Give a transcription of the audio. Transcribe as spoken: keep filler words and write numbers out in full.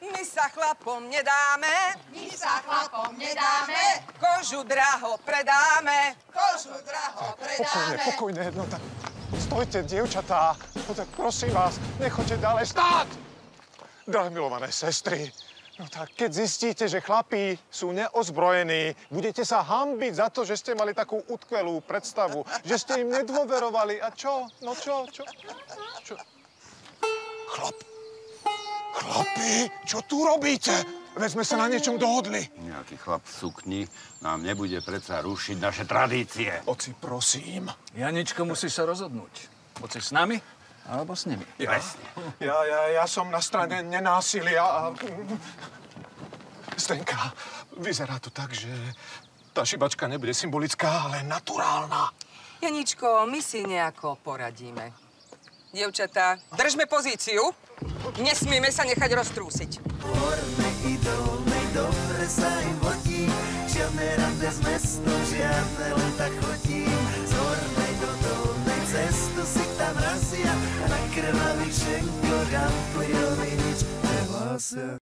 My sa chlapom nedáme. My sa chlapom nedáme. Kožu draho predáme. Kožu draho Pokojne, predáme. pokojne, no tak stojte, dievčatá. No tak prosím vás, nechoďte ďalej stáť. Drahé milované sestry, no tak keď zistíte, že chlapí sú neozbrojení, budete sa hanbiť za to, že ste mali takú utkvelú predstavu, že ste im nedôverovali. A čo? No čo? Čo? Čo? Chlap. Chlapi, čo tu robíte? Veď sme sa na niečom dohodli. Nejaký chlap v sukni nám nebude predsa rušiť naše tradície. Oci, prosím. Janičko, musíš sa rozhodnúť. Poď s nami, alebo s nimi. Ja, ja, ja, ja som na strane nenásilia a... Zdenka, vyzerá to tak, že tá šibačka nebude symbolická, ale naturálna. Janičko, my si nejako poradíme. Dievčatá, držme pozíciu. Nesmieme sa nechať roztrúsiť. Hornej i dolnej dobre sa im vodí. Žiadne rande z mesto, žiadne len tak chodím. Z hornej do dolnej cestu si tam razia. Na krvavých šenkoch a plijovi nič nevásia.